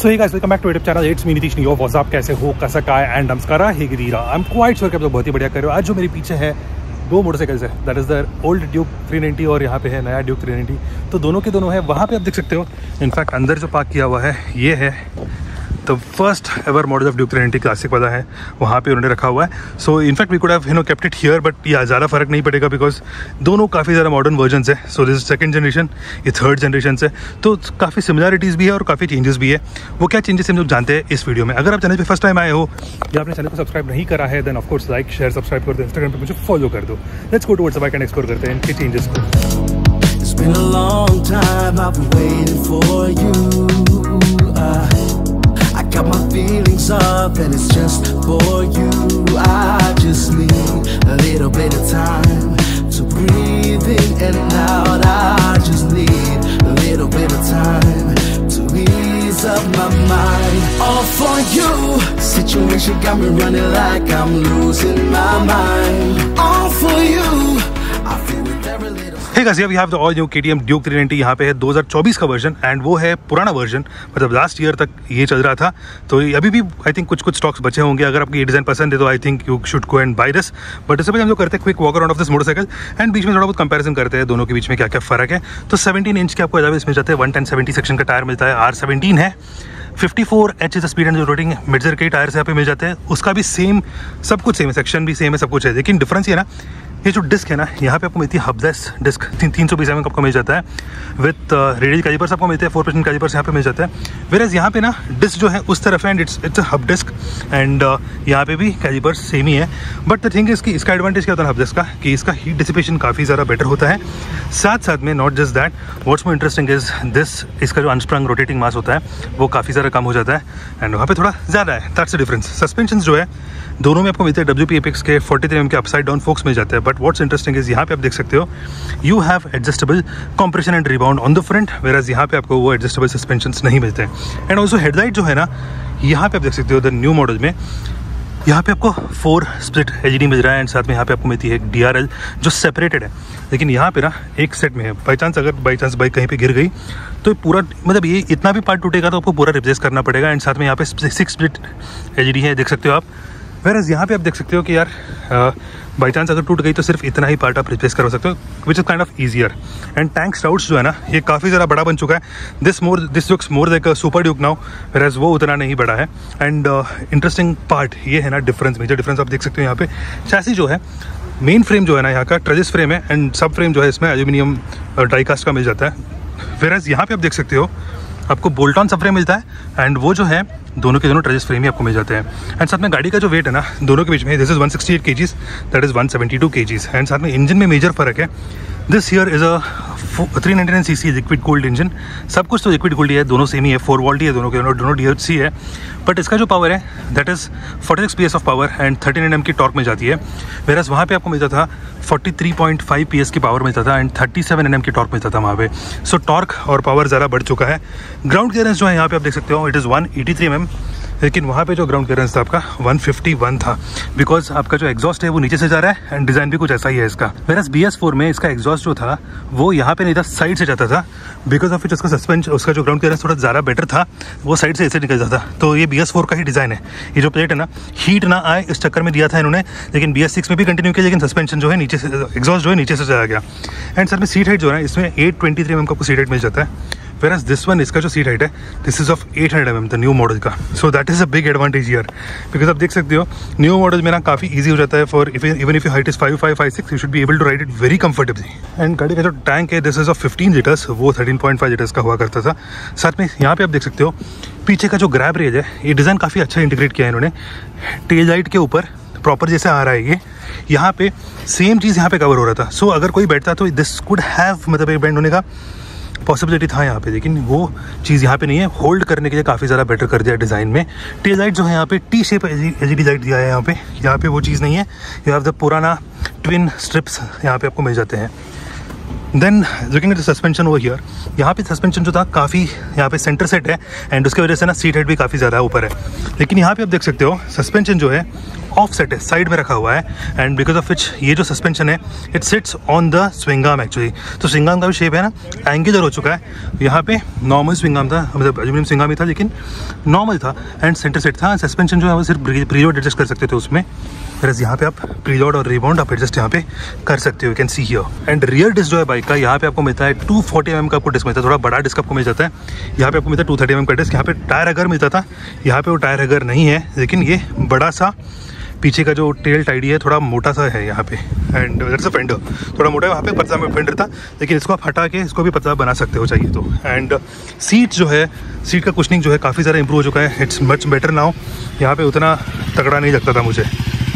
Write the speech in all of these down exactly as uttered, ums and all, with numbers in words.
So hey guys, welcome back to YouTube channel. It's me Nitish Niyov. What's up? कैसे हो? कैसा काय and नमस्कारा हेगिरीरा. आई एम क्वाइट श्योर कि आप लोग बहुत ही बढ़िया कर रहे हो. आज जो मेरे पीछे है दो मोटरसाइकिल्स है, that is the old Duke three ninety और यहाँ पे है नया ड्यूक थ्री नाइंटी. तो दोनों के दोनों है. वहाँ पे आप देख सकते हो. इनफैक्ट अंदर जो पार्क किया हुआ है ये है तो first ever model of Duke three ninety classic वाला है, वहाँ पे उन्होंने रखा हुआ है. So in fact we could have you know kept it here, but या ज़्यादा फर्क नहीं पड़ेगा बिकॉज दोनों काफ़ी ज़्यादा मॉडर्न वर्जन है. सो दिस सेकंड जनरेशन, ये थर्ड जनरेशन से, तो काफ़ी सिमिलरिटीज़ भी है और काफ़ी चेंजेस भी है. वो क्या चेंजेस हम लोग जानते हैं इस वीडियो में. अगर आप चैनल पे फर्स्ट टाइम आए हो या आपने चैनल को सब्सक्राइब नहीं करा है, then of course like share subscribe कर दो. इंस्टाग्राम पे मुझे फॉलो कर दो. Let's go towards the bike and explore करते हैं इनके चेंजेस को. It's been a long time I've been waiting for you. Uh, I got my feelings up and it's just for you. I just need a little bit of time to breathe in and out. I just need a little bit of time to ease up my mind. All for you. Situation got me running like I'm losing my mind. All for you. I feel with every little. Hey guys, here we have the all new K T M Duke three ninety. यहाँ पे है दो हज़ार चौबीस का version and वो है पुराना वर्जन, मतलब लास्ट ईयर तक ये चल रहा था. तो अभी भी आई थिंक कुछ कुछ स्टॉक्स बचे होंगे. अगर आपको ये डिज़ाइन पसंद है तो I think you should go and buy this. But इससे पहले हम लोग करते हैं quick walk around of this motorcycle and बीच में थोड़ा बहुत कंपैरिजन करते हैं दोनों के बीच में क्या क्या फ़र्क है. तो सेवनटीन इंच के आपको एलॉयज मिल जाते हैं. वन टेन सेवेंटी सेक्शन का टायर मिलता है. आर सेवनटीन है. Fifty four H is speed and rating Metzeler के टायर से यहाँ पे मिल जाते हैं. उसका भी सेम, सब कुछ सेम है, सेक्शन भी सेम है, सब कुछ है. लेकिन डिफरेंस ये ना, ये जो डिस्क है ना, यहाँ पे आपको मिलती है हबलेस डिस्क. तीन तीन सौ बीस एम एम आपको मिल जाता है विथ रेडियल कैलिपर्स आपको मिलते हैं. फोर परसेंट कैलिपर्स यहाँ पे मिल जाता है. वेयरएज यहाँ पे ना डिस्क जो है उस तरफ है and it's it's a hub disc and यहाँ पे भी कैलिपर्स सेम ही है. बट द थिंग इज कि इसका एडवांटेज क्या होता है हब डिस्क का, कि इसका हीट डिसिपेशन काफ़ी ज़्यादा बेटर होता है. साथ साथ में not just that, what's more interesting is this, इसका जो अनस्प्रंग रोटेटिंग मास होता है वो काफ़ी ज़्यादा कम हो जाता है एंड वहाँ पे थोड़ा ज़्यादा है. That's the difference. सस्पेंशन जो है दोनों में आपको मिलते हैं डब्ल्यू पी एपेक्स के फोर्टी थ्री एम के अपसाइड डाउन फोक्स मिल जाते हैं. बट व्हाट्स इंटरेस्टिंग इज यहाँ पे आप देख सकते हो you have adjustable compression and rebound on the front, whereas यहाँ पे आपको वो एडजस्टेबल सस्पेंशंस नहीं मिलते. एंड ऑल्सो हेडलाइट जो है ना, यहाँ पे आप देख सकते हो द न्यू मॉडल में यहाँ पे आपको four split L E D मिल रहा है एंड साथ में यहाँ पे आपको मिलती है एक डी आर एल जो सेपरेटेड है. लेकिन यहाँ पे ना एक सेट में है. बाई चांस अगर बाई चांस बाइक कहीं पे गिर गई तो पूरा, मतलब ये इतना भी पार्ट टूटेगा तो आपको पूरा रिप्लेस करना पड़ेगा. एंड साथ में यहाँ पे six split L E D है, देख सकते हो आप. वेरएज यहाँ पे आप देख सकते हो कि यार बाई चांस अगर टूट गई तो सिर्फ इतना ही पार्ट आप रिप्लेस कर सकते हो, which is kind of easier. And tank shrouds जो है ना, ये काफ़ी ज़्यादा बड़ा बन चुका है. This more this looks more like a super Duke now, whereas वो उतना नहीं बड़ा है. एंड इंटरेस्टिंग पार्ट ये है ना, डिफरेंस, मेजर डिफरेंस आप देख सकते हो यहाँ पे. चैसी जो है, मेन फ्रेम जो है ना यहाँ का ट्रेजिस फ्रेम है एंड सब फ्रेम जो है इसमें एल्यूमिनियम डाइकास्ट का मिल जाता है. वेरएज यहाँ पे आप देख सकते हो आपको बोल्ट ऑन सब फ्रेम मिलता है एंड वो जो है दोनों के दोनों ट्रेजिस फ्रेम ही आपको मिल जाते हैं. एंड साथ में गाड़ी का जो वेट है ना दोनों के बीच में, this is one sixty eight kgs, that is one seventy two kgs. And साथ में इंजन में मेजर फर्क है. This here is a three ninety nine C C liquid cooled engine. सब कुछ तो लिक्विड कूल्ड ही है, दोनों सेम ही है. फोर वोल्ट ही है दोनों के दोनों, दोनों डी एच सी है. बट इसका जो पावर है that is forty six P S of power and thirty nine M की टॉर्क मिल जाती है. वेरएज वहाँ पे आपको मिलता था forty three point five P S की पावर मिलता था and thirty seven N M की टॉर्क मिलता था वहाँ पे. सो टॉर्क और पावर ज़्यादा बढ़ चुका है. ग्राउंड क्लियरेंस जो है यहाँ पे आप देख सकते हो it is one eighty three M M, लेकिन वहाँ पे जो ग्राउंड क्लियरेंस था आपका वन फिफ्टी वन था, बिकॉज आपका जो एग्जॉस्ट है वो नीचे से जा रहा है एंड डिज़ाइन भी कुछ ऐसा ही है इसका. वेरएज बी एस फोर में इसका एग्जॉस्ट जो था वो यहाँ पे नहीं था, साइड से जाता था. बिकॉज ऑफ विच उसका सस्पेंस, उसका जो ग्राउंड क्लियरेंस थोड़ा ज़्यादा बेटर था, वो साइड से ऐसे निकल जाता. तो ये बी एस फोर का ही डिज़ाइन है. ये जो प्लेट है ना, हीट ना आए इस चक्कर में दिया था इन्होंने, लेकिन बी एस सिक्स में भी कंटिन्यू किया, लेकिन सस्पेंशन जो है नीचे से, एग्जॉस्ट जो है नीचे से चला गया. एंड सर में सीट हाइट जो है इसमें eight twenty three M M का आपको सीट हाइट मिल जाता है. Whereas this one, इसका जो सीट हाइट है this is of eight hundred M M the new model का. So that is a big advantage here, because आप देख सकते हो न्यू मॉडल में ना काफ़ी ईजी हो जाता है for even if you height is five five five six, you should be able to ride it very comfortably. And गाड़ी का जो टैंक है this is of fifteen litres, वो थर्टीन पॉइंट फाइव लीटर्स का हुआ करता था. साथ में यहाँ पे आप देख सकते हो पीछे का जो ग्रैब रेज है, ये डिज़ाइन काफ़ी अच्छा इंटीग्रेट किया है इन्होंने. टेल लाइट के ऊपर प्रॉपर जैसे आ रहा है ये, यहाँ पे सेम चीज़ यहाँ पे कवर हो रहा था. सो so, अगर कोई बैठता तो दिस कुड हैव, मतलब एक बैंड होने का पॉसिबिलिटी था यहाँ पे, लेकिन वो चीज़ यहाँ पे नहीं है. होल्ड करने के लिए काफ़ी ज़्यादा बेटर कर दिया डिज़ाइन में. टेल लाइट जो है यहाँ पे T shape L E D light दिया है यहाँ पे. यहाँ पे वो चीज़ नहीं है. यू हैव द पुराना ट्विन स्ट्रिप्स यहाँ पे आपको मिल जाते हैं. Then looking at the suspension over here, यहाँ पे सस्पेंशन जो था काफ़ी यहाँ पे सेंटर सेट है एंड उसकी वजह से ना सीट हेड भी काफ़ी ज़्यादा ऊपर है, लेकिन यहाँ पे आप देख सकते हो सस्पेंशन जो है ऑफ सेट है, साइड में रखा हुआ है एंड बिकॉज ऑफ विच ये जो सस्पेंशन है it sits on the swing arm actually. तो स्विंग आर्म का भी शेप है ना एंगुलर हो चुका है, यहाँ पे नॉर्मल स्विंग आर्म था, मतलब एल्यूमिनियम स्विंग आर्म ही था लेकिन नॉर्मल था एंड सेंटर सेट था। सस्पेंशन जो है वो सिर्फ प्रीलोड एडजस्ट कर सकते थे उसमें, फिर यहाँ पे आप प्रीलोड और रिबाउंड आप एडजस्ट यहाँ पे कर सकते हो, you can see here. And rear disc जो है बाइक का यहाँ पे आपको मिलता है टू फोर्टी एम एम का आपको डिस्क मिलता है, थोड़ा बड़ा डिस्क आपको मिल जाता है। यहाँ पे आपको मिलता है टू थर्टी एम एम का डिस्क। यहाँ पे टायर अगर मिलता था, यहाँ पे वो टायर अगर नहीं है, लेकिन ये बड़ा सा पीछे का जो टेल टाइडी है थोड़ा मोटा सा है यहाँ पे एंड दैट्स अ फेंडर, थोड़ा मोटा है, वहाँ पे पतला में फेंडर था, लेकिन इसको आप हटा के इसको भी पतला बना सकते हो चाहिए तो। एंड सीट जो है, सीट का कुशनिंग जो है काफ़ी ज़्यादा इंप्रूव हो चुका है, इट्स मच बेटर नाउ। यहाँ पे उतना तगड़ा नहीं लगता था मुझे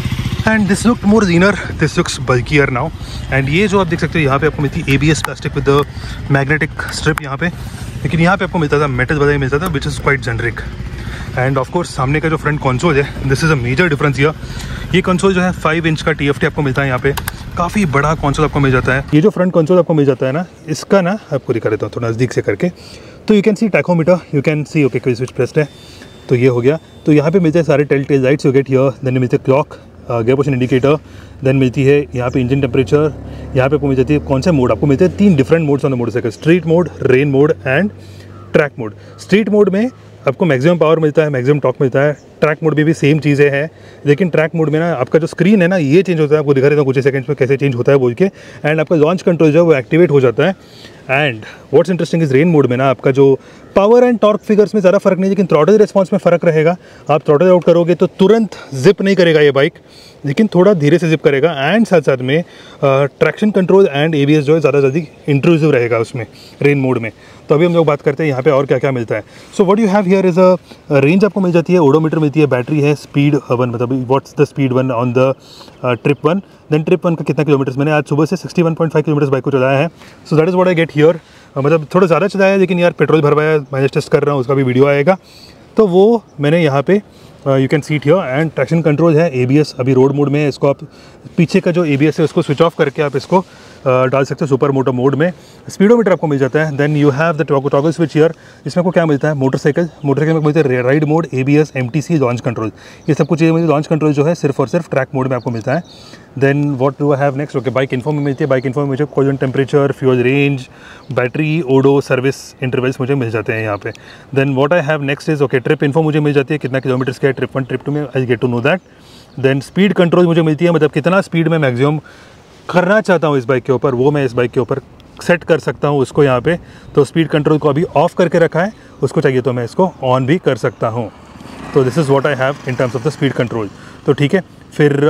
and this look more leaner, this looks bulkier now. And ये जो आप देख सकते हो यहाँ पे आपको मिलती है A B S plastic with the magnetic strip यहाँ पे, लेकिन यहाँ पे आपको मिलता था मेटल वाला ही मिलता था which is quite generic. And of course सामने का जो फ्रंट कंसोल है, this is a major difference here. ये कंसोल जो है फाइव इंच का टी एफ टी आपको मिलता है, यहाँ पे काफ़ी बड़ा कंसोल आपको मिल जाता है। ये जो फ्रंट कंसोल आपको मिल जाता है ना, इसका ना आपको दिखा देता हूँ थोड़ा नज़दीक से करके, तो you can see tachometer, you can see okay कोई स्विच प्रेस्ड है, तो ये हो गया। तो यहाँ पे मिलते हैं सारे tell tale lights, you get here, then मिलते हैं clock, gear position indicator, then मिलती है यहाँ पे इंजन टेम्परेचर, यहाँ पे आपको मिल जाती है कौन से मोड, आपको मिलते हैं तीन different modes on the motorcycle, street mode, rain mode and track mode. Street mode में आपको मैक्सिमम पावर मिलता है, मैक्सिमम टॉर्क मिलता है। ट्रैक मोड में भी सेम चीज़ें हैं, लेकिन ट्रैक मोड में ना आपका जो स्क्रीन है ना ये चेंज होता है, आपको दिखा देता हूँ कुछ सेकंड्स में कैसे चेंज होता है बोल के। एंड आपका लॉन्च कंट्रोल जो है वो एक्टिवेट हो जाता है। And what's interesting is rain mode में ना आपका जो पावर एंड टॉर्क फिगर्स में ज़्यादा फर्क नहीं, लेकिन थ्रॉटल रिस्पॉन्स में फ़र्क रहेगा। आप थ्रॉटल आउट करोगे तो तुरंत जिप नहीं करेगा ये बाइक, लेकिन थोड़ा धीरे से जिप करेगा। एंड साथ साथ में traction control and A B S जो है ज़्यादा जल्दी इंट्रूसिव रहेगा उसमें रेन मोड में। तो अभी हम लोग बात करते हैं यहाँ पे और क्या क्या मिलता है। So what you have here is a range आपको मिल जाती है, ओडोमीटर मिलती है, बैटरी है, स्पीड वन मतलब what's the speed one on the trip one, then trip one का कितना किलोमीटर्स, मैंने आज सुबह से sixty one point five kilometres bike को चलाया है। So that is what I get here. मतलब थोड़ा ज़्यादा चलाया है, लेकिन यार पेट्रोल भरवाया, माइलेज टेस्ट कर रहा हूँ, उसका भी वीडियो आएगा, तो वो मैंने यहाँ पे you can see it here. And traction control है, ए बी एस अभी रोड मोड में है, इसको आप पीछे का जो ए बी एस है उसको स्विच ऑफ करके आप इसको uh, डाल सकते हो सुपर मोटो मोड में। स्पीडोमीटर आपको मिल जाता है। Then you have the toggle switch here, इसमें आपको क्या मिलता है, मोटरसाइकिल मोटरसाइकिल में मिलता है ride mode, A B S, M T C, launch control, ये सब कुछ चीज़ें मुझे लॉन्च कंट्रोल जो है सिर्फ और सिर्फ ट्रैक मोड में आपको मिलता है। Then what do I have next, okay bike info में मिलती है, बाइक इन्फो में मुझे coolant temperature, fuel range, battery, odo, service intervals मुझे मिल जाते हैं यहाँ पे। Then what I have next is okay trip info मुझे मिल जाती है, कितना किलोमीटर्स का है ट्रिप वन ट्रिप टू में, I get to know that. Then speed control मुझे मिलती है, मतलब कितना स्पीड में मैक्सिमम करना चाहता हूँ इस बाइक के ऊपर, वो मैं इस बाइक के ऊपर सेट कर सकता हूँ उसको यहाँ पे। तो स्पीड कंट्रोल को अभी ऑफ करके रखा है, उसको चाहिए तो मैं इसको ऑन भी कर सकता हूँ। तो this is what I have in terms of the speed control. तो ठीक है, फिर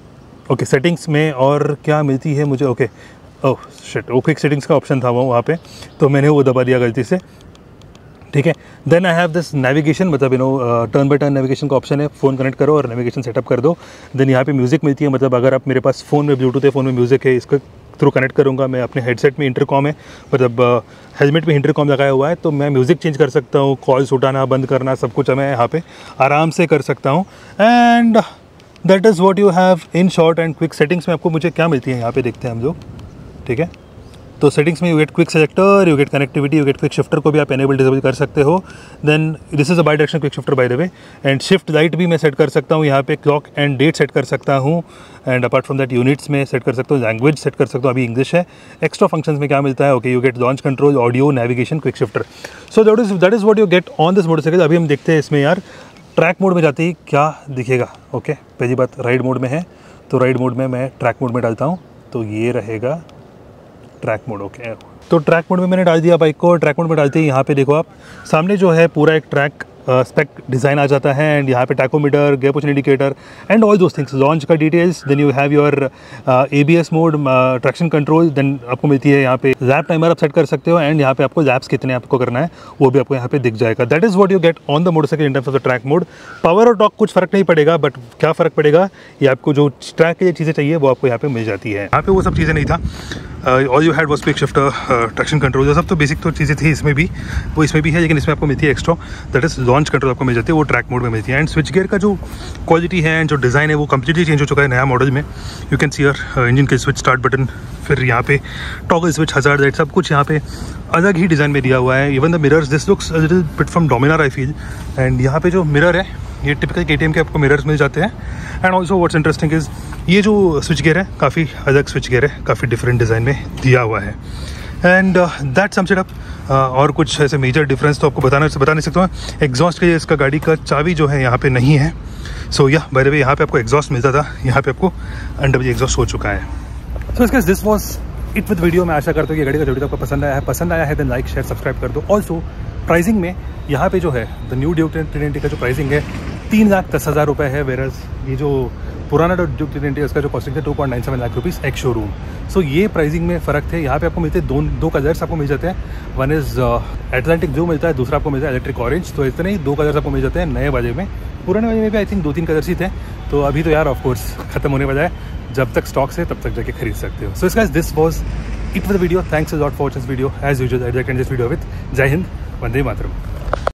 ओके सेटिंग्स में और क्या मिलती है मुझे, ओके ओह शिट, वो क्विक सेटिंग्स का ऑप्शन था वो वहाँ पे, तो मैंने वो दबा दिया गलती से, ठीक है। Then I have this navigation, मतलब you know turn by turn navigation का ऑप्शन है, फ़ोन कनेक्ट करो और नेविगेशन सेटअप कर दो। देन यहाँ पे म्यूज़िक मिलती है, मतलब अगर आप मेरे पास फ़ोन में ब्लूटूथ है, फ़ोन में म्यूज़िक है, इसका थ्रू कनेक्ट करूँगा मैं अपने हेडसेट में, इंटरकॉम है, मतलब हेलमेट में इंटरकॉम लगाया हुआ है, तो मैं म्यूज़िक चेंज कर सकता हूँ, कॉल्स उठाना बंद करना सब कुछ मैं यहाँ पे आराम से कर सकता हूँ। And that is what you have in short. And quick settings में आपको मुझे क्या मिलती है यहाँ पे देखते हैं हम लोग, ठीक है। तो सेटिंग्स में you get quick selector, you get connectivity, you get quick shifter को भी आप एनेबल डिसेबल कर सकते हो। Then this is a bi direction quick shifter by the way. And shift light भी मैं सेट कर सकता हूँ यहाँ पे, क्लॉक एंड डेट सेट कर सकता हूँ। And apart from that units में सेट कर सकता हूँ, लैंग्वेज सेट कर सकता हूँ, अभी इंग्लिश है। एक्स्ट्रा फंक्शंस में क्या मिलता है, okay you get launch control, audio, navigation, quick shifter. So that is that is what you get on this motorcycle. अभी हम देखते हैं इसमें यार ट्रैक मोड में जाते ही क्या दिखेगा। Okay okay? पहली बात राइड मोड में है, तो राइड मोड में मैं ट्रैक मोड में डालता हूँ, तो ये रहेगा ट्रैक मोड। Okay okay? तो ट्रैक मोड में मैंने डाल दिया बाइक को। ट्रैक मोड में डालते ही यहाँ पे देखो आप सामने जो है पूरा एक ट्रैक स्पेक डिज़ाइन आ जाता है। एंड यहाँ पे tachometer, gear position indicator and all those things, launch का details. Then you have your A B S mode, traction control. Then आपको मिलती है यहाँ पे लैप टाइमर आप सेट कर सकते हो, एंड यहाँ पे आपको लैप्स कितने आपको करना है वो भी आपको यहाँ पे दिख जाएगा। That is what you get on the motorcycle in terms of the track mode. Power और टॉर्क कुछ फर्क नहीं पड़ेगा, बट क्या फ़र्क पड़ेगा, ये आपको जो ट्रैक के लिए चीज़ें चाहिए वो आपको यहाँ पे मिल जाती है। यहाँ पे वो सब चीज़ें नहीं था। All you had was quick shifter, traction control, ये सब तो बेसिक तो चीज़ें थी इसमें भी, वो इसमें भी है, लेकिन इसमें आपको मिलती है extra, that is launch control आपको मिल जाती है, वो ट्रैक मोड में मिलती है। एंड स्विच गियर का जो क्वालिटी है एंड जो डिज़ाइन है वो कम्प्लीटली चेंज हो चुका है नया मॉडल में। You can see your engine के स्विच स्टार्ट बटन, फिर यहाँ पे टॉगल स्विच, हज़ार दैट सब कुछ यहाँ पे अलग ही डिज़ाइन में दिया हुआ है। Even the mirrors, this looks a little bit from Dominar I feel. And यहाँ पे जो मिरर है ये टिपिकल के टी एम के आपको मिरर्स मिल जाते हैं। And also what's interesting is ये जो स्विच गियर है काफ़ी अलग स्विच गियर है, काफ़ी डिफरेंट डिज़ाइन में दिया हुआ है। And that sums it up. और कुछ ऐसे मेजर डिफरेंस तो आपको बताना बता नहीं सकता हूँ। एग्जॉस्ट के लिए इसका गाड़ी का चाबी जो है यहाँ पे नहीं है। सो या बाय द वे यहाँ पे आपको एग्जॉस्ट मिलता था, यहाँ पे आपको अनडब्ल्यू एग्जॉस्ट हो चुका है। सो इसका this was it with video. मैं आशा करता हूँ कि गाड़ी का वीडियो आपको पसंद आया है। पसंद आया है देन लाइक शेयर सब्सक्राइब कर दो। ऑल्सो प्राइसिंग में यहाँ पे जो है द न्यू ड्यूक ट्रिनिटी का जो प्राइसिंग है तीन लाख दस हज़ार रुपये है, वेरस ये जो पुराना ड्यूक ट्रिनिटी है उसका जो कॉस्टिंग है two point nine seven lakh rupees ex showroom. So ये प्राइसिंग में फ़र्क थे। यहाँ पे आपको मिलते हैं दो दो कलर्स आपको मिल जाते हैं। वन इज़ एटलांटिक ब्लू मिलता है, दूसरा आपको मिलता है इलेक्ट्रिक ऑरेंज। तो इतने ही दो कलर्स आपको मिल जाते हैं नए वाले में। पुराने वाले में भी आई थिंक दो तीन कलर्स ही थे। तो अभी तो यार ऑफकोर्स ख़त्म होने वाला है, जब तक स्टॉक्स है तब तक जाके खरीद सकते हो। सो इसका this was it for the video. Thanks a lot for this video as usual. I can this video with जय हिंद, वंदे मातरम।